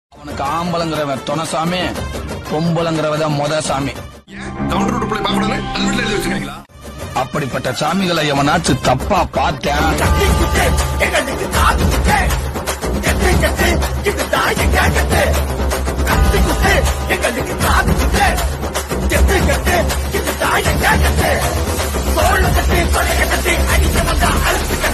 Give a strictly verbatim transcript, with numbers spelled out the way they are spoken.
அவனுக்கு ஆம்பளங்கிறவன் துணசாமி, பொம்பளங்கிறவன் மொத சாமி. அப்படிப்பட்ட சாமிகளை எவனாச்சு தப்பா பார்த்தேன், சோழ கட்டி கொலை கட்டி அடிக்க வந்தா அழுத்து